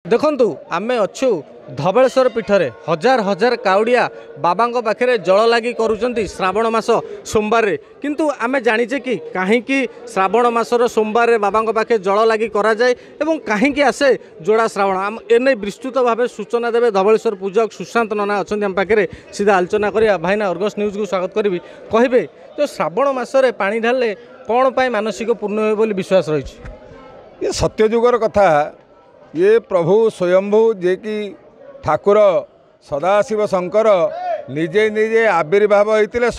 देखंतु आमे अच्छु धबलेश्वर पीठरे हजार हजार काउडिया बाबा पाखे जल लगी करुँच श्रावण मास सोमवार रे किंतु आमे जानिचे कि कहीं श्रावण मासर सोमवार रे बाबा पाखे जल लगी करा जाए एवं कहीं आसे जोड़ा श्रावण आम एने विस्तृत भाव सूचना देवे धबलेश्वर पूजक सुशांत नना अच्छा आम पाखे सीधा आलोचना करिया भाईना अर्गस न्यूज को स्वागत करी कहे जो श्रावण मासरे पानी ढाले कौन पाई मानसिक पूर्ण हो बोली विश्वास रही ये सत्यजुगर कथा ये प्रभु स्वयंभू जे कि ठाकुर सदाशिव शंकर निजे निजे आविर्भाव होते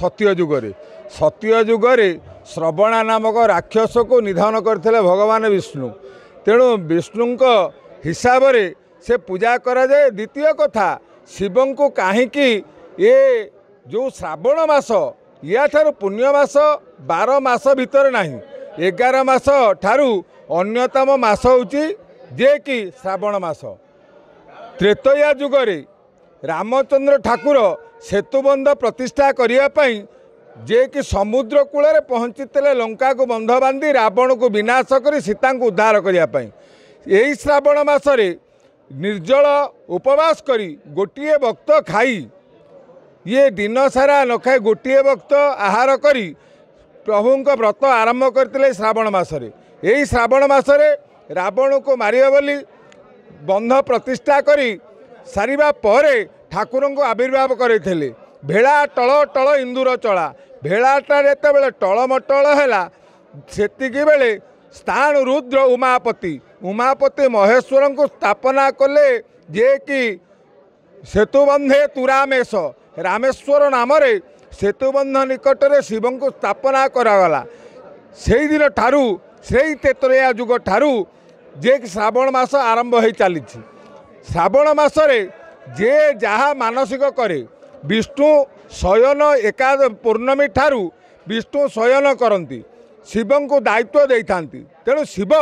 सत्य जुगरे श्रवणा नामक राक्षस को निधन करते भगवान विष्णु तेणु विष्णु हिसाब से से पूजा करा जाए। द्वितीय कथा शिव को कहीं ये जो श्रावण मास या ठारू पुण्य मास 12 मास भितर नहीं 11 मास ठारू अन्यतम मास होची जे कि श्रावण मास। त्रेतया जुगरे रामचंद्र ठाकुर सेतुबंध प्रतिष्ठा करने जे कि समुद्र कूल पहुँचते लंका को बंध बांधी रावण को विनाश कर सीता को उद्धार करने यही श्रावण मासरे निर्जल उपवास करी गोटे वक्त खाई ये दिन सारा न खाई गोटे वक्त आहार करी प्रभु व्रत आरंभ करते श्रावण मासरे। यही श्रावण मासरे रावण को मारिया बोली बंध प्रतिष्ठा करी सारिबा परे ठाकुर को आविर्भाव करते भेड़ा टल टल इंदुर चला भेड़ाटा जिते बड़े टलमटल है सेतिकी बेले स्थान रुद्र उमापति महेश्वर को स्थापना कले जे कि सेतुबंधे तुरामेश रामेश्वर नाम सेतुबंध निकट में शिव को स्थापना करागला से दिन ठारू से तेतरिया जुग ठारू जे कि श्रावण मास आरंभ हो चली। श्रावण मासरे जे जहाँ मानसिक करे विष्णु शयन एका पूर्णमी ठारू विष्णु शयन करती शिव को दायित्व देती तेणु शिव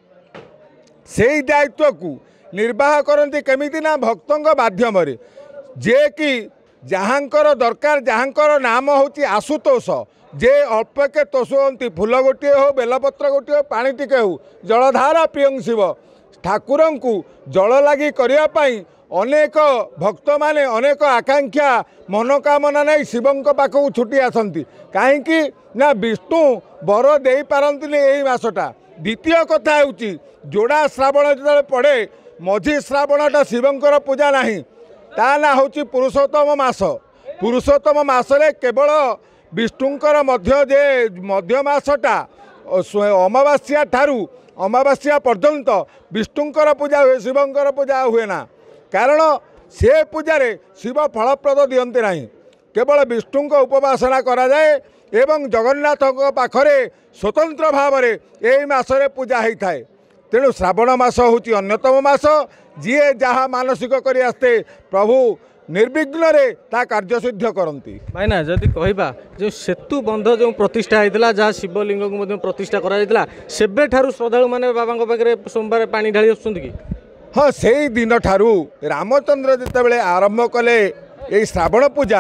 से दायित्व को निर्वाह करती केमिति ना भक्तों माध्यम जे कि जहाँकर दरकार जहाँकर नाम होची आशुतोष जे अल्प के तोषती फूल गोटे हो बेलपत्र गोटे हो पानी टिके हो जलधारा प्रियं शिव ठाकुर को जल लगी करने अनेक भक्त माने अनेक आकांक्षा मनोकामना नहीं शिव पाखक छुटी आसती कहीं ना विष्णु वर दे पारती यही मसटा। द्वितीय कथा होची जोड़ा श्रावण जो पड़े मझी श्रावणटा शिवंकर पूजा नहीं ता ना होची पुरुषोत्तम मास। पुरुषोत्तम मासरे केवल विष्णुंकर मध्य जे मध्य मासटा अमावास्या ठारू अमावास्या पर्यंत विष्णुंकर पूजा हुए शिवंकर पूजा हुए ना कारण से पूजारे शिव फलप्रद दियंते नहीं केवल विष्णु को उपासना करा जाए एवं जगन्नाथ पाखरे स्वतंत्र भाव में यही मासरे पूजा होता है। तेणु श्रावण मास होची अन्यतम मास जी जहाँ मानसिक कर आसते प्रभु निर्विघ्न रे ता कार्य सिद्ध करती। भाईना जदि कहबा जो सेतु बंध जो प्रतिष्ठा होता जहाँ शिवलिंग को प्रतिष्ठा करा सेबे ठारू श्रद्धालु माने बाबा पाखे सोमवार पानी ढाली आसुंत कि हाँ से दिन ठारू रामचंद्र जितेबाला आरंभ कले ये श्रावण पूजा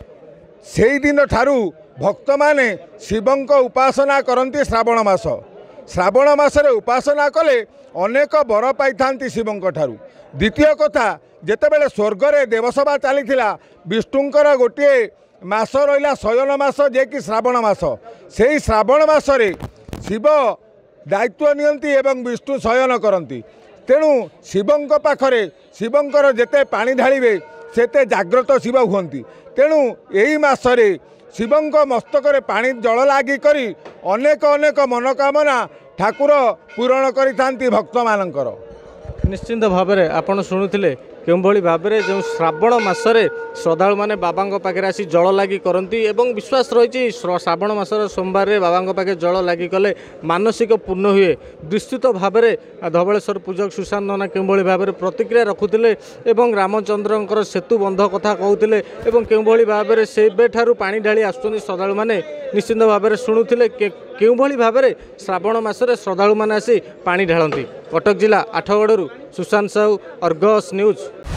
से दिन ठारू भक्त माने शिवं उपासना करती श्रावण मास। श्रावण मासरे उपासना कले अनेक वर पाई शिवं ठारू। द्वितीय कथा जेतेबेले स्वर्गरे देवसभा चलीथिला विष्णुंकर गोटे मास रहिला शयन मास जे कि श्रावण मास से श्रावण मासरे शिव दायित्व नियंती एवं विष्णु शयन करती तेणु शिवं पाखरे शिवंकर जेते पानी ढालिबे सेते जाग्रत शिव हुंती तेणु यही मासरे शिवं मस्तक पानी जल लागी करी अनेक अनेक मनोकामना ठाकुर पूरण करिथांती भक्त मानकर। निश्चिंत भाव में आपड़ शुणुले केभली भाव में जो श्रावण मसरे श्रद्धालु मैंने बाबा पाखे आसी जल लगी करती एवं विश्वास रही श्रावण मसर सोमवार रे बाबा पाखे जल लगी कले मानसिक पूर्ण हुए। विस्तृत भाव में धबलेश्वर पूजक सुशांत नना केभली भाव में प्रतिक्रिया रखुले एवं रामचंद्र सेतु बंध कथा कहते केभली भाव में से पानी ढाली आसुच्च श्रद्धालु मैंने निश्चिंत भाव में शुणुले केभली भाव में श्रावण मसरे श्रद्धालु मैंने आसी पानी ढालती। कटक जिला आठगड़ू सुशांत साहू अर्गस न्यूज।